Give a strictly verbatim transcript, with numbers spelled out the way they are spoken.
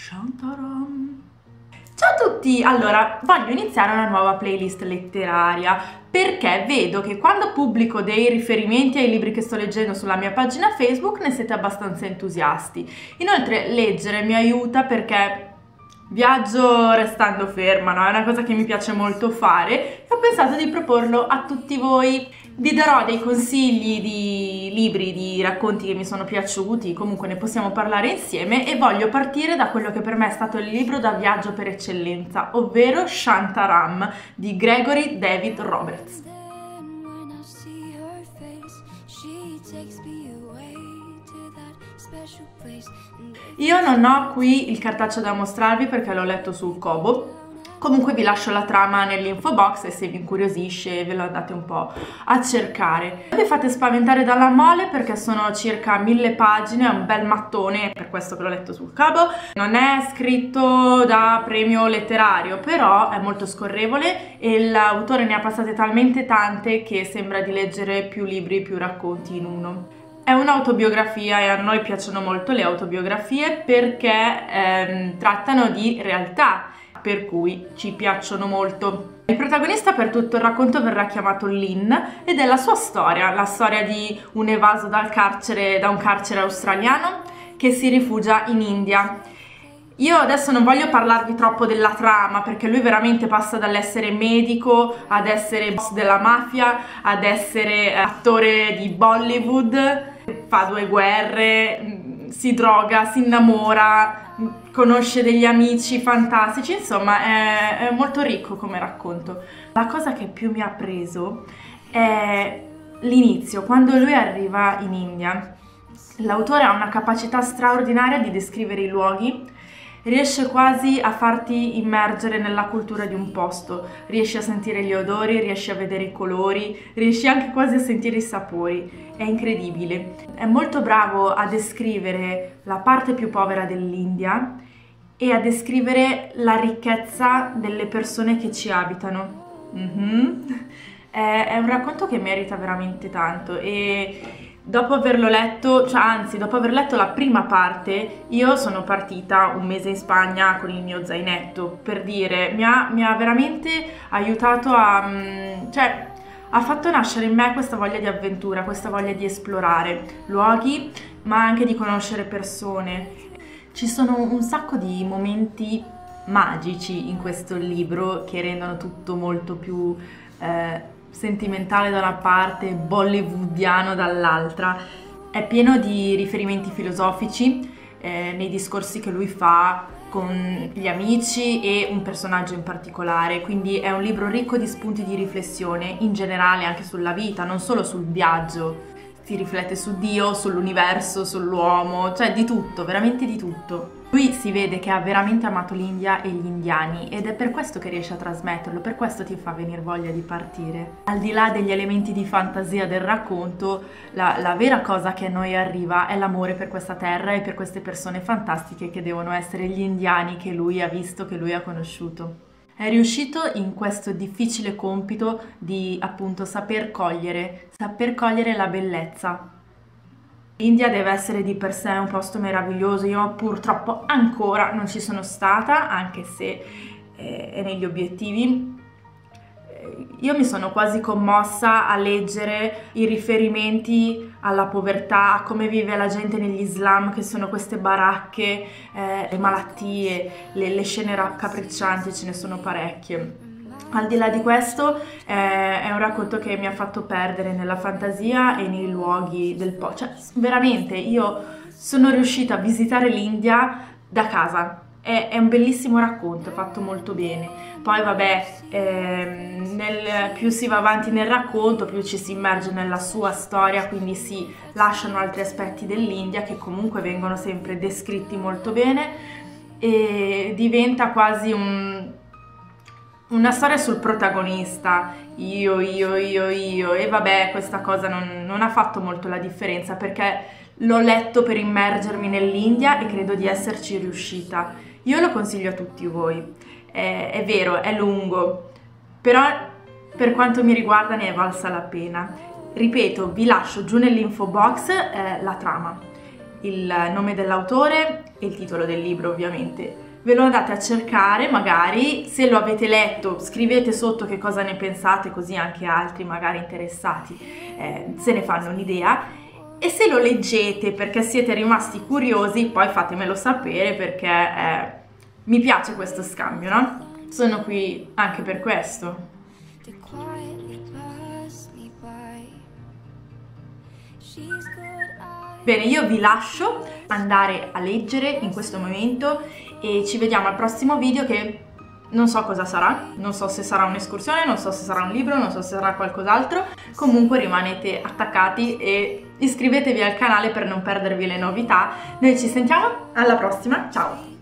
Shantaram. Ciao a tutti! Allora, voglio iniziare una nuova playlist letteraria perché vedo che quando pubblico dei riferimenti ai libri che sto leggendo sulla mia pagina Facebook ne siete abbastanza entusiasti. Inoltre leggere mi aiuta perché viaggio restando ferma, no? È una cosa che mi piace molto fare e ho pensato di proporlo a tutti voi. Vi darò dei consigli di libri, di racconti che mi sono piaciuti, comunque ne possiamo parlare insieme, e voglio partire da quello che per me è stato il libro da viaggio per eccellenza, ovvero Shantaram di Gregory David Roberts. Io non ho qui il cartaceo da mostrarvi perché l'ho letto sul Kobo. Comunque vi lascio la trama nell'info box e se vi incuriosisce ve lo andate un po' a cercare. Non vi fate spaventare dalla mole perché sono circa mille pagine, è un bel mattone, per questo che l'ho letto sul Kobo. Non è scritto da premio letterario, però è molto scorrevole e l'autore ne ha passate talmente tante che sembra di leggere più libri, più racconti in uno. È un'autobiografia e a noi piacciono molto le autobiografie perché ehm, trattano di realtà, per cui ci piacciono molto. Il protagonista per tutto il racconto verrà chiamato Lynn ed è la sua storia, la storia di un evaso dal carcere, da un carcere australiano che si rifugia in India. Io adesso non voglio parlarvi troppo della trama perché lui veramente passa dall'essere medico ad essere boss della mafia, ad essere attore di Bollywood, fa due guerre, si droga, si innamora, conosce degli amici fantastici, insomma è, è molto ricco come racconto. La cosa che più mi ha preso è l'inizio, quando lui arriva in India. L'autore ha una capacità straordinaria di descrivere i luoghi, riesce quasi a farti immergere nella cultura di un posto, riesci a sentire gli odori, riesci a vedere i colori, riesci anche quasi a sentire i sapori. È incredibile. È molto bravo a descrivere la parte più povera dell'India e a descrivere la ricchezza delle persone che ci abitano. Mm-hmm. È, è un racconto che merita veramente tanto e dopo averlo letto, cioè anzi dopo aver letto la prima parte, io sono partita un mese in Spagna con il mio zainetto, per dire, mi ha, mi ha veramente aiutato a... cioè ha fatto nascere in me questa voglia di avventura, questa voglia di esplorare luoghi, ma anche di conoscere persone. Ci sono un sacco di momenti magici in questo libro che rendono tutto molto più eh, sentimentale da una parte, bollywoodiano dall'altra. È pieno di riferimenti filosofici eh, nei discorsi che lui fa con gli amici e un personaggio in particolare, quindi è un libro ricco di spunti di riflessione in generale anche sulla vita, non solo sul viaggio. Si riflette su Dio, sull'universo, sull'uomo, cioè di tutto, veramente di tutto. Lui si vede che ha veramente amato l'India e gli indiani ed è per questo che riesce a trasmetterlo, per questo ti fa venire voglia di partire. Al di là degli elementi di fantasia del racconto, la, la vera cosa che a noi arriva è l'amore per questa terra e per queste persone fantastiche che devono essere gli indiani che lui ha visto, che lui ha conosciuto. È riuscito in questo difficile compito di appunto saper cogliere, saper cogliere la bellezza. L'India deve essere di per sé un posto meraviglioso, io purtroppo ancora non ci sono stata, anche se eh, è negli obiettivi. Io mi sono quasi commossa a leggere i riferimenti alla povertà, a come vive la gente negli slam, che sono queste baracche, eh, le malattie, le, le scene raccapriccianti, ce ne sono parecchie. Al di là di questo eh, è un racconto che mi ha fatto perdere nella fantasia e nei luoghi del posto. Cioè, veramente, io sono riuscita a visitare l'India da casa. È, è un bellissimo racconto, fatto molto bene. Poi vabbè, ehm, nel, più si va avanti nel racconto, più ci si immerge nella sua storia, quindi si lasciano altri aspetti dell'India che comunque vengono sempre descritti molto bene e diventa quasi un... una storia sul protagonista, io, io, io, io, e vabbè, questa cosa non, non ha fatto molto la differenza perché l'ho letto per immergermi nell'India e credo di esserci riuscita. Io lo consiglio a tutti voi, è, è vero, è lungo, però per quanto mi riguarda ne è valsa la pena. Ripeto, vi lascio giù nell'info box eh, la trama. il nome dell'autore e il titolo del libro, ovviamente. Ve lo andate a cercare, magari se lo avete letto scrivete sotto che cosa ne pensate, così anche altri magari interessati eh, se ne fanno un'idea, e se lo leggete perché siete rimasti curiosi poi fatemelo sapere, perché eh, mi piace questo scambio, no? Sono qui anche per questo. Bene, io vi lascio andare a leggere in questo momento e ci vediamo al prossimo video, che non so cosa sarà, non so se sarà un'escursione, non so se sarà un libro, non so se sarà qualcos'altro. Comunque rimanete attaccati e iscrivetevi al canale per non perdervi le novità. Noi ci sentiamo alla prossima, ciao!